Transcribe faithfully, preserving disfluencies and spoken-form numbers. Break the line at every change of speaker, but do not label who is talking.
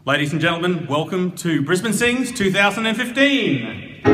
Ladies and gentlemen, welcome to Brisbane Sings two thousand fifteen.